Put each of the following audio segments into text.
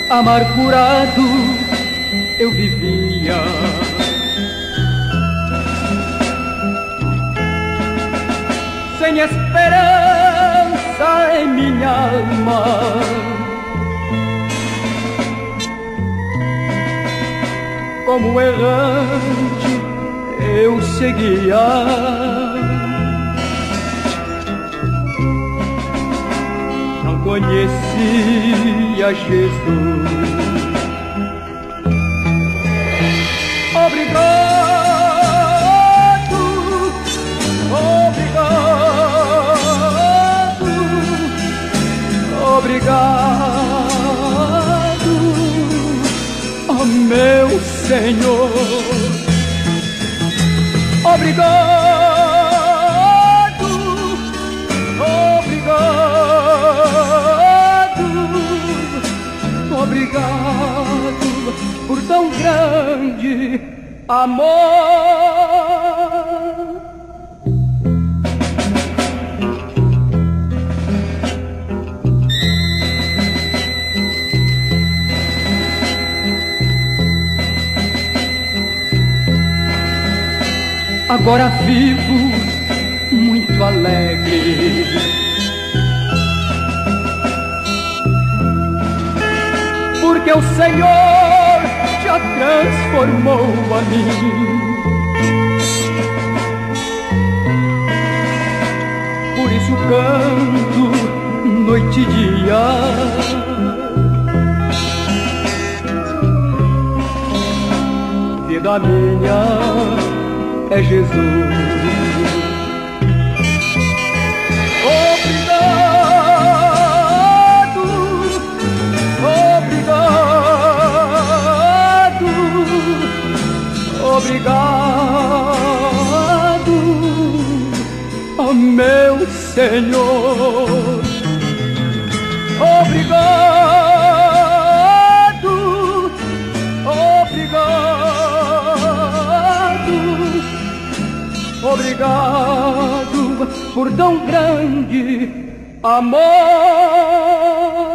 amargurado eu vivia. Sem esperança em minha alma, como errante eu seguia. Não conhecia Jesus. Obrigado, obrigado, obrigado, ó meu Senhor. Obrigado, obrigado, obrigado por tão grande amor. Agora vivo muito alegre, porque o Senhor já transformou a mim. Por isso canto noite e dia, vida minha é Jesus. Obrigado, obrigado, obrigado, ó meu Senhor. Obrigado, obrigado, obrigado por tão grande amor.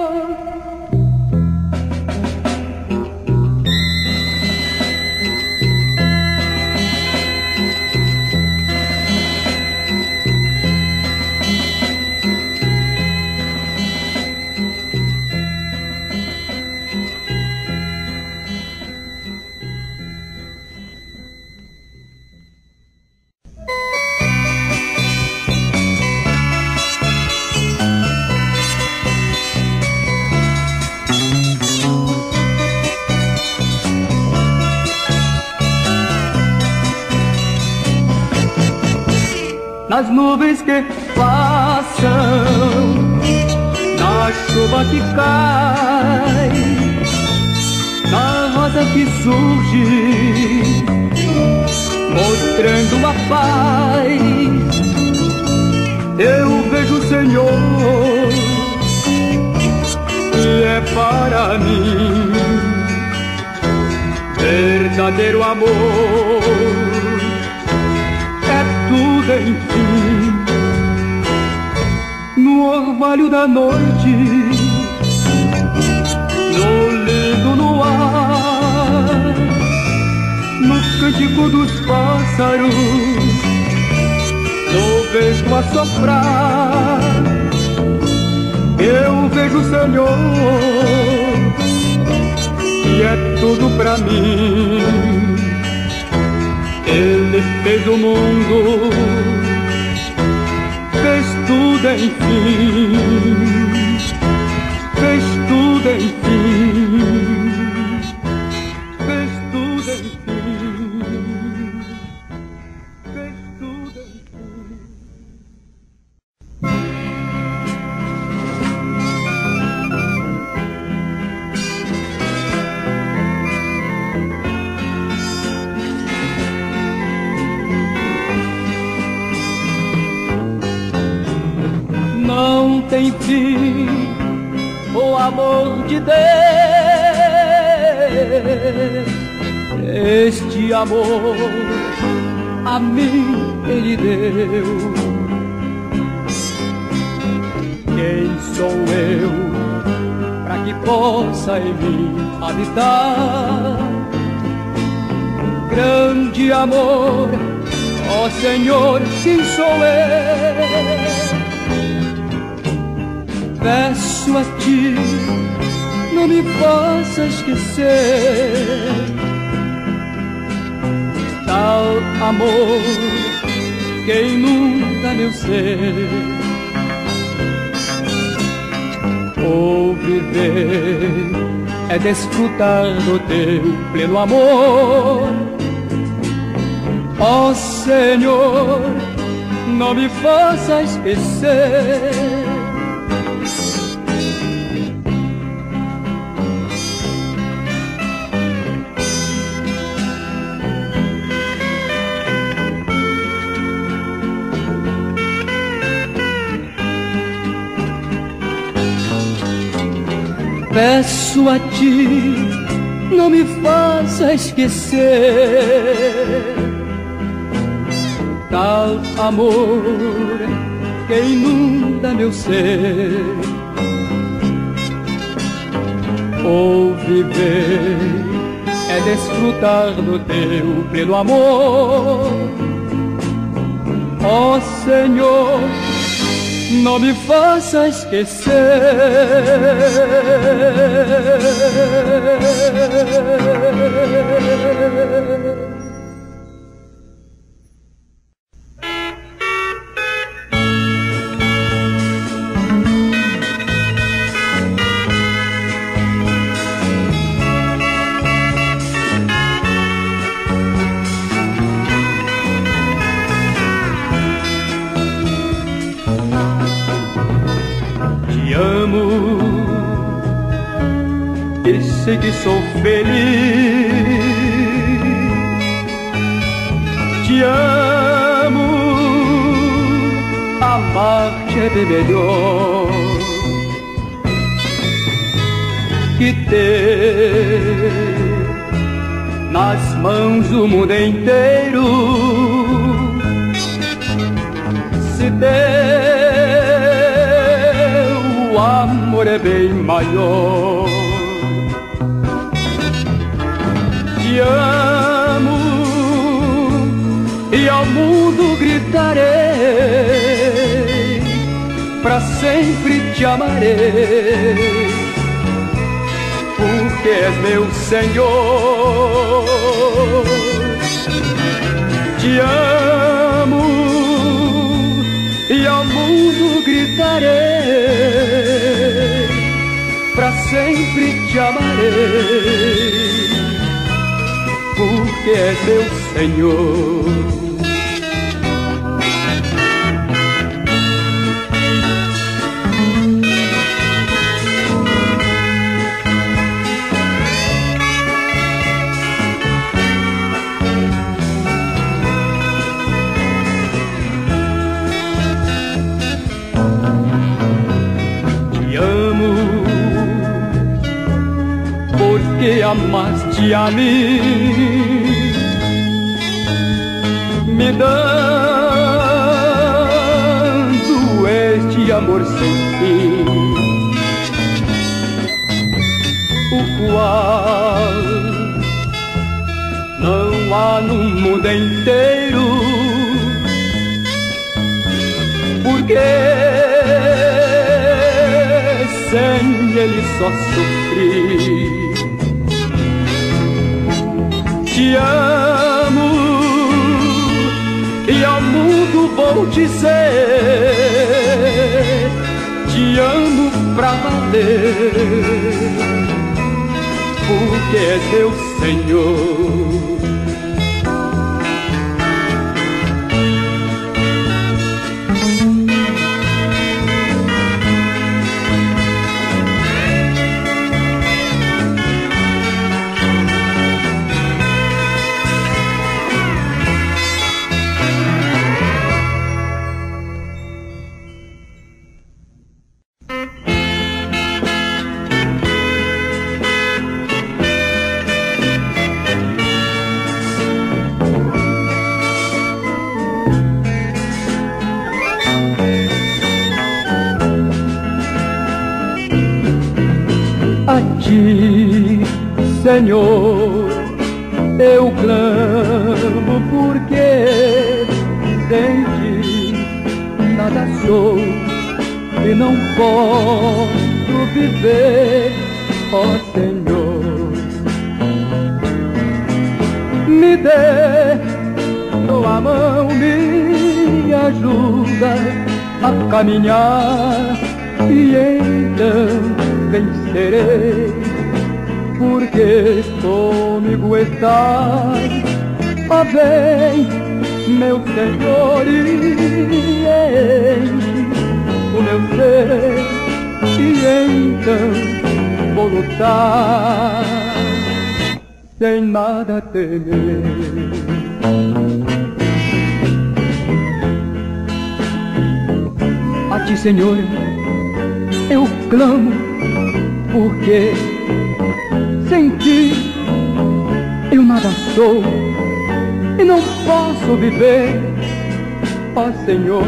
Nas nuvens que passam, na chuva que cai, na rosa que surge, mostrando a paz, eu vejo o Senhor, que é para mim verdadeiro amor. Enfim, no orvalho da noite, no lindo luar, no cântico dos pássaros, no vento a soprar, eu vejo o Senhor, que é tudo pra mim. Ele fez o mundo, fez tudo enfim, fez tudo enfim, fez tudo enfim, fez tudo enfim. Não tem fim o amor de Deus, este amor a mim Ele deu. Quem sou eu para que possa em mim habitar. Grande amor, ó Senhor, quem sou eu? Peço a Ti, não me faça esquecer tal amor que inunda meu ser. O viver é desfrutar do Teu pleno amor. Ó Senhor, não me faça esquecer. Peço a Ti, não me faça esquecer tal amor que inunda meu ser. O viver é desfrutar do Teu pleno amor. Ó Senhor, não me faça esquecer. E sei que sou feliz. Te amo, amar-te é bem melhor que ter nas mãos o mundo inteiro. Se teu amor é bem maior. Te amo e ao mundo gritarei, pra sempre te amarei, porque és meu Senhor. Te amo e ao mundo gritarei, pra sempre te amarei, porque és meu Senhor. Te amo porque amaste a mim, me dando este amor sem fim, o qual não há no mundo inteiro, porque sem ele só sofri. Te amo e ao mundo vou dizer, te amo pra valer, porque és meu Senhor. a ti, Senhor, eu clamo, porque sem ti nada sou e não posso viver, ó Senhor. Me dê tua mão, me ajuda a caminhar, e então vencerei, porque comigo estás. Ó, vem, meu Senhor, e enche o meu ser, e então vou lutar sem nada temer. A ti, Senhor, eu clamo, porque sem ti eu nada sou e não posso viver, ó Senhor.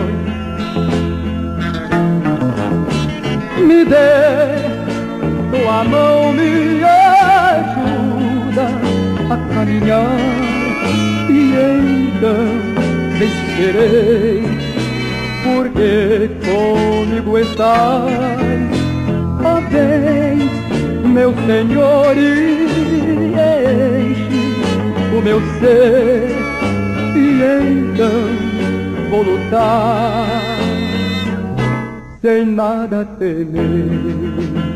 Me dê tua mão, me ajuda a caminhar, e então vencerei, porque comigo estás. Ó, vem, meu Senhor, e enche o meu ser, e então vou lutar sem nada temer.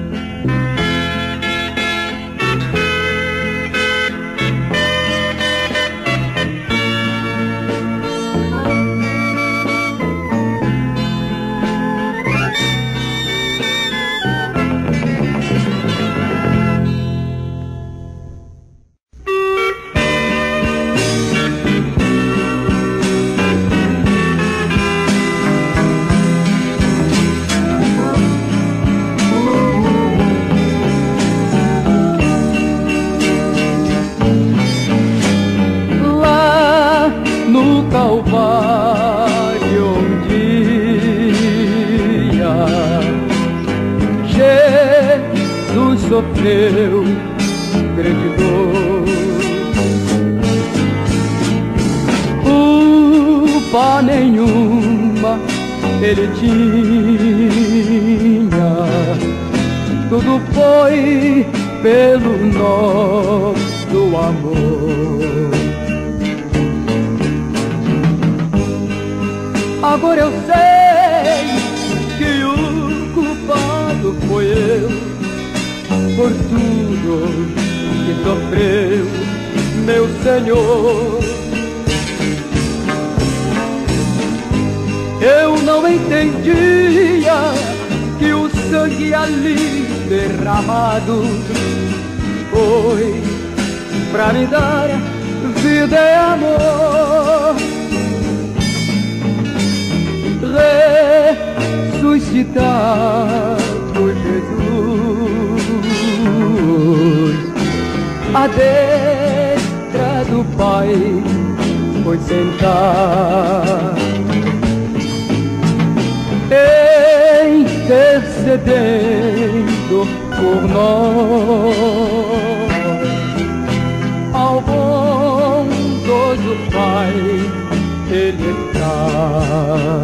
Sofreu grande dor, culpa nenhuma ele tinha, tudo foi pelo nosso amor. Agora eu sei que o culpado foi eu, por tudo que sofreu meu Senhor. Eu não entendia que o sangue ali derramado foi pra me dar vida e amor, ressuscitar por Jesus à destra do Pai foi sentar, intercedendo por nós. Ao bondoso Pai Ele está.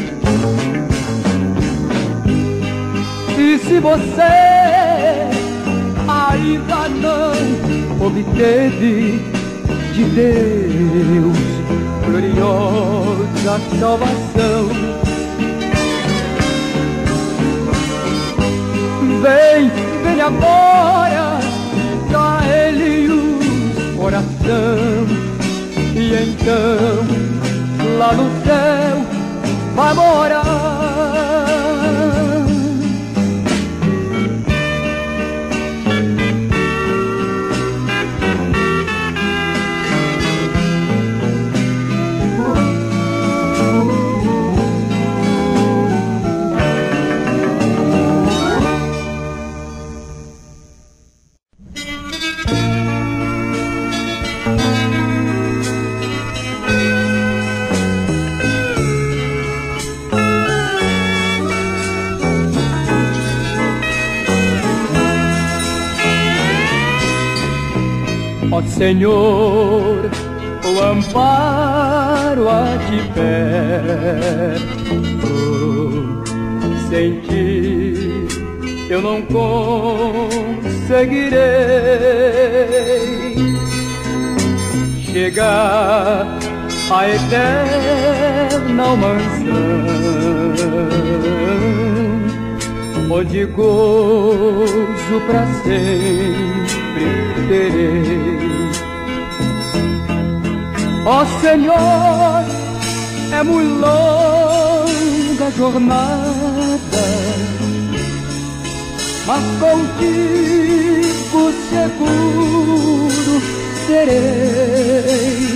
E se você ainda não obteve de Deus gloriosa salvação, vem agora, dá Ele o coração, e então lá no céu vai morar. Ó Senhor, o amparo a ti peço. Sem ti eu não conseguirei chegar à eterna mansão, onde gozo pra sempre terei. Ó Senhor, é muito longa a jornada, mas contigo seguro serei.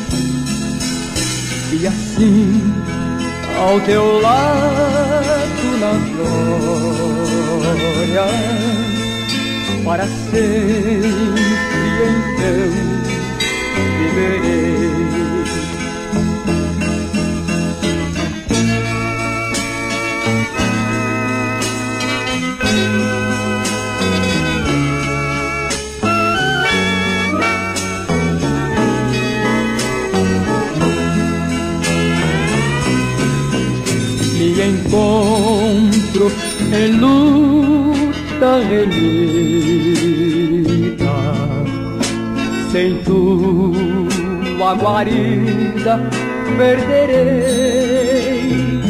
E assim, ao teu lado na glória, para sempre então viverei. Me encontro em luta renhida, sem tua guarida perderei.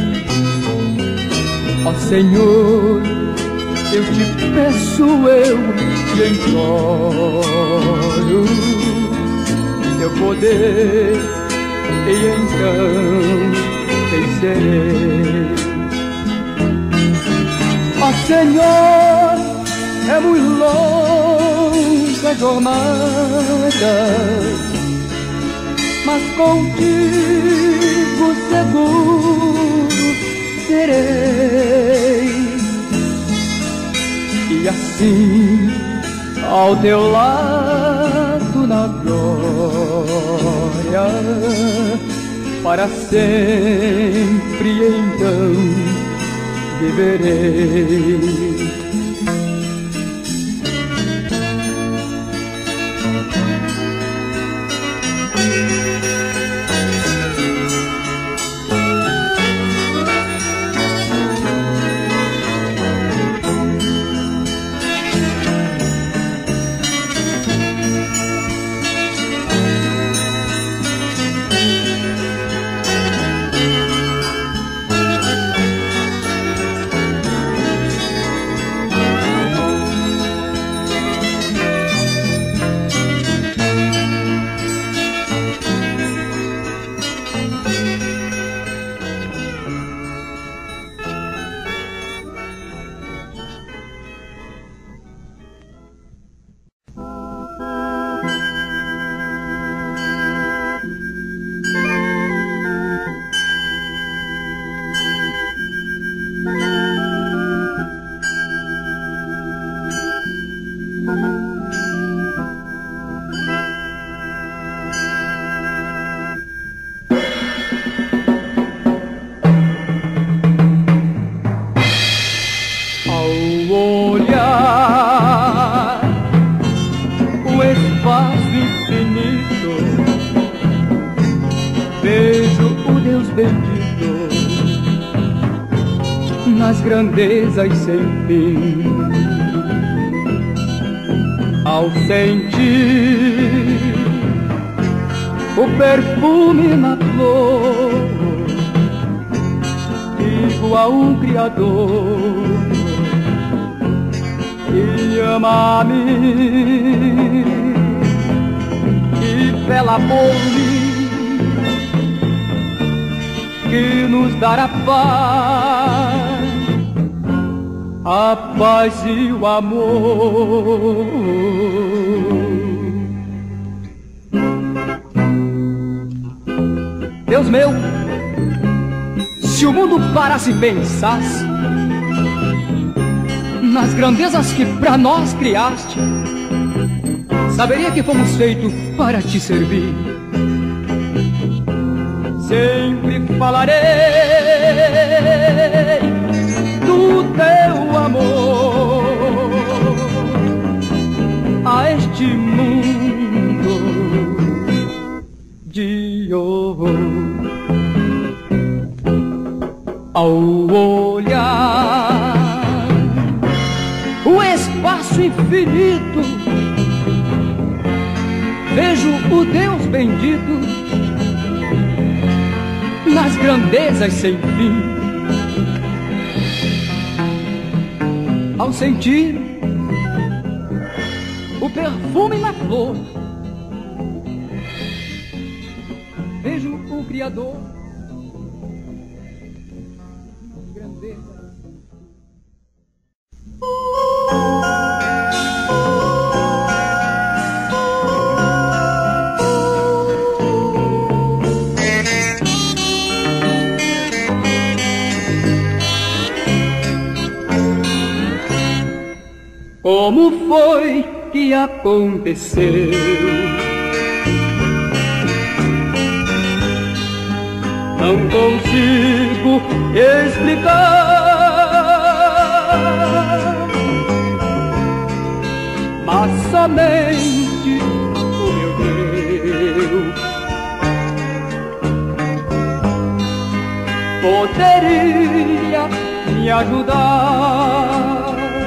Ó Senhor, eu te peço, eu te imploro teu poder, e então vencerei. Ó Senhor, é muito longa a jornada, mas contigo seguro serei. E assim, ao teu lado na glória, para sempre então viverei. Nas grandezas sem fim, ao sentir o perfume na flor, digo a um Criador que ama-me e vela por mim, que nos dará a paz e o amor. Deus meu, se o mundo parasse e pensasse nas grandezas que pra nós criaste, saberia que fomos feitos para te servir. Sempre falarei do teu amor a este mundo infinito, vejo o Deus bendito nas grandezas sem fim. Ao sentir o perfume na flor, vejo o Criador nas grandezas. Como foi que aconteceu? Não consigo explicar, mas somente o meu Deus poderia me ajudar.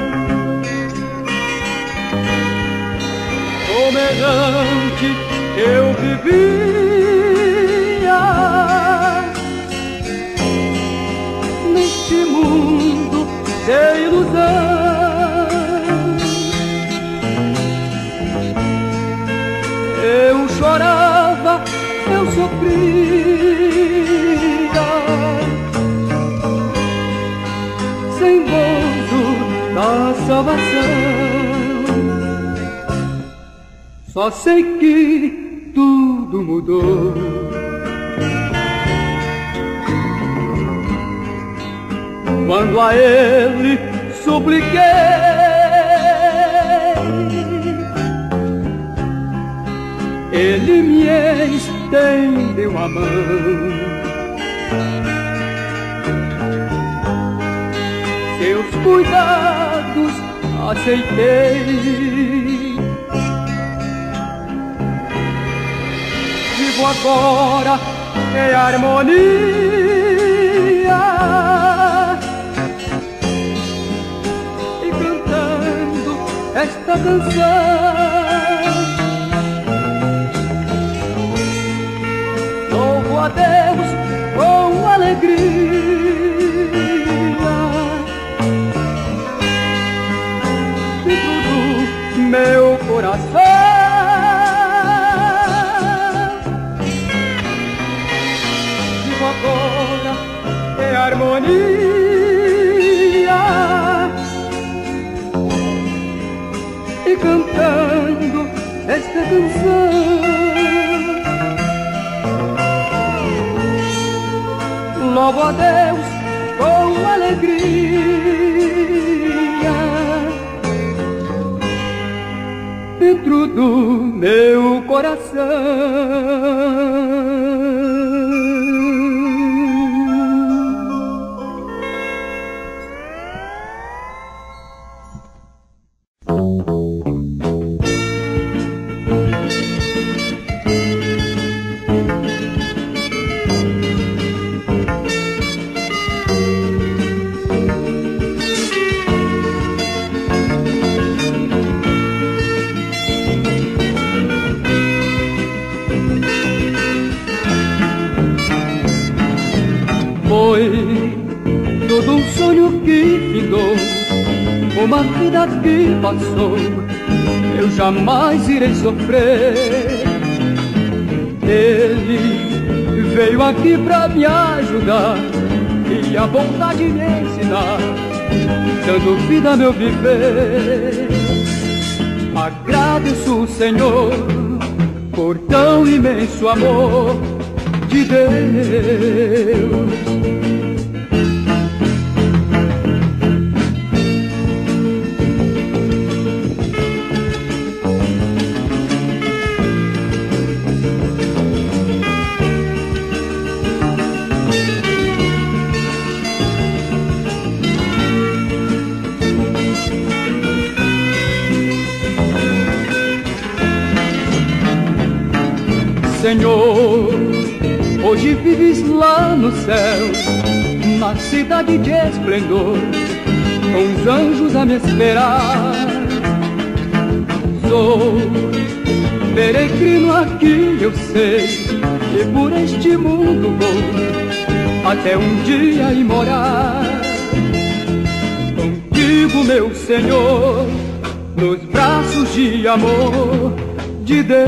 Como errante eu vivia neste mundo de ilusão. Eu chorava, eu sofria, sem gozo da salvação. Só sei que tudo mudou quando a Ele supliquei. Ele me estendeu a mão, seus cuidados aceitei. Vivo agora em harmonia e cantando esta canção. Louvo a Deus com alegria dentro do meu coração. Agora é harmonia e cantando esta canção. Louvo a Deus com alegria dentro do meu coração. Foi todo um sonho que findou, uma vida que passou, eu jamais irei sofrer. Ele veio aqui pra me ajudar e a vontade me ensinar, dando vida a meu viver. Agradeço o Senhor por tão imenso amor de Deus. Senhor, hoje vives lá no céu, na cidade de esplendor, com os anjos a me esperar. sou peregrino aqui, eu sei, e por este mundo vou até um dia ir morar contigo, meu Senhor, nos braços de amor de Deus.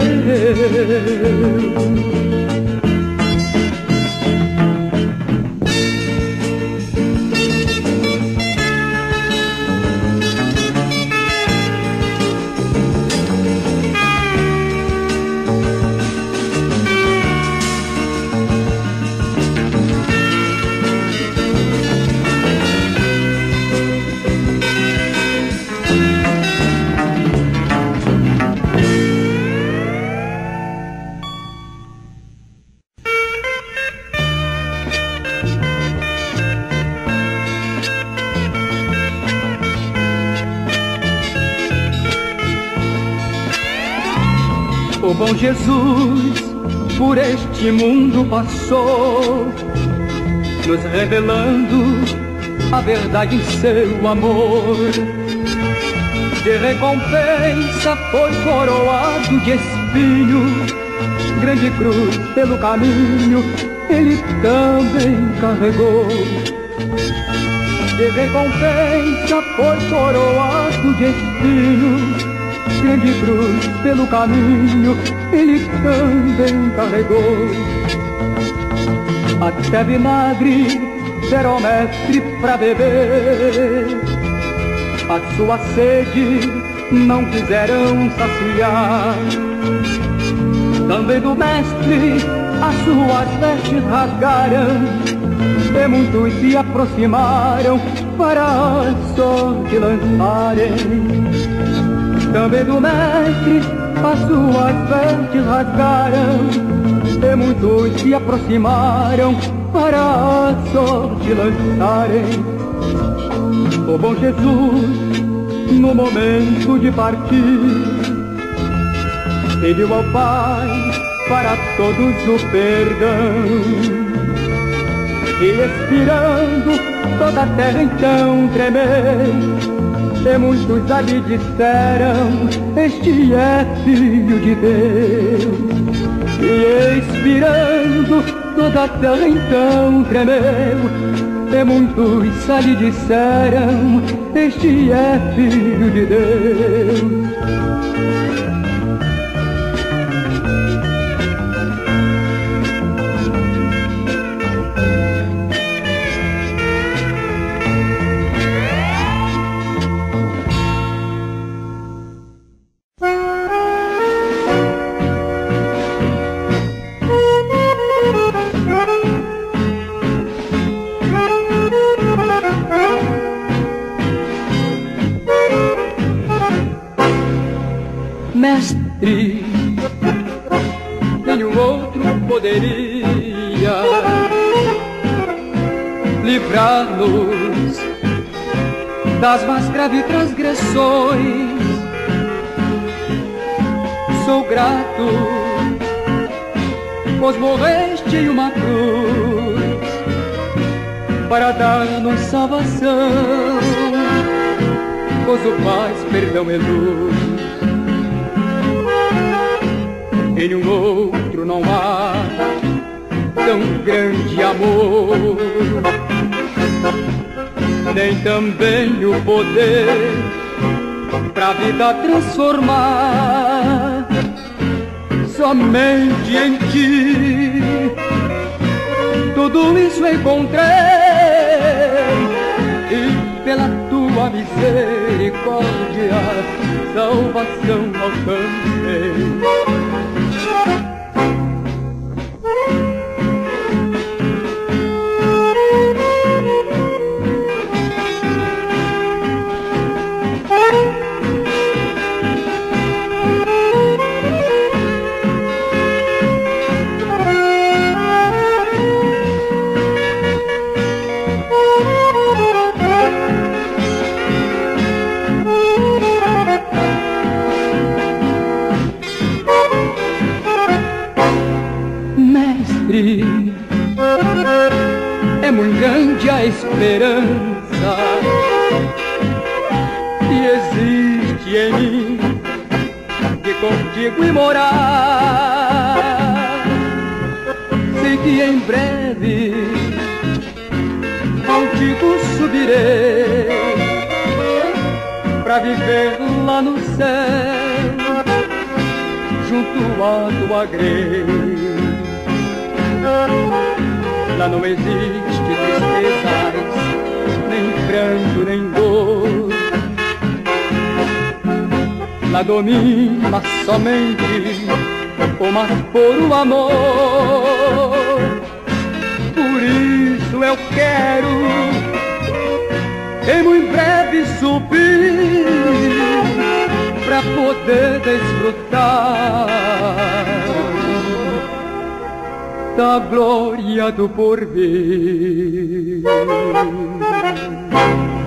O bom Jesus por este mundo passou, nos revelando a verdade em seu amor. De recompensa foi coroado de espinho, grande cruz pelo caminho ele também carregou. De recompensa foi coroado de espinho, grande cruz pelo caminho ele também carregou. Até vinagre deram ao mestre pra beber, a sua sede não quiseram saciar. Também do mestre as suas vestes rasgaram, e muitos se aproximaram para a sorte lançarem. Também do mestre as suas vestes rasgaram, e muitos se aproximaram para a sorte lançarem. O bom Jesus, no momento de partir, pediu ao Pai para todos o perdão. E expirando toda a terra então tremeu, e muitos ali disseram, este é Filho de Deus. E expirando toda a terra então tremeu, e muitos ali disseram, este é Filho de Deus. Mestre, nenhum outro poderia livrar-nos das mais graves transgressões. Sou grato, pois morreste em uma cruz para dar-nos salvação, pois o faz perdão e luz. Em nenhum outro não há tão grande amor, nem também o poder pra vida transformar. Somente em ti tudo isso encontrei, e pela tua misericórdia salvação alcancei. É muito grande a esperança que existe em mim, tempo imorar. Sei que em breve contigo subirei pra viver lá no céu, junto à tua grei. Lá não existe tristezas, nem pranto, nem dor. Lá domina somente o mar por o amor. Por isso eu quero em muito breve subir pra poder desfrutar da glória do porvir.